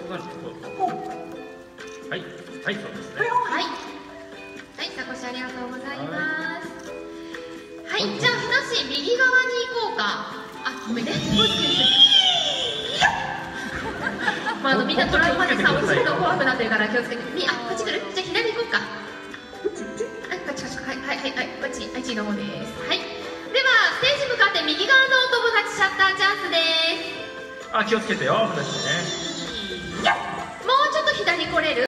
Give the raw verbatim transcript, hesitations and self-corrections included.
はい、はい、そうですね。 はい。はい、ザコシありがとうございます。はい、じゃあ、ひなし、右側に行こうか。あ、ごめんね。まあ、あの、みんなトラウマでさ、落ちるの怖くなってるから、気をつけて。み、あ、こっち来る。じゃあ、左行こうか。はい、こっち、こっち、はい、はい、はい、はい、こっち、あっちの方です。はい。では、ステージ向かって右側のお友達シャッターチャンスです。 あ、気をつけてよ、ふなしね。 もうちょっと左来れる？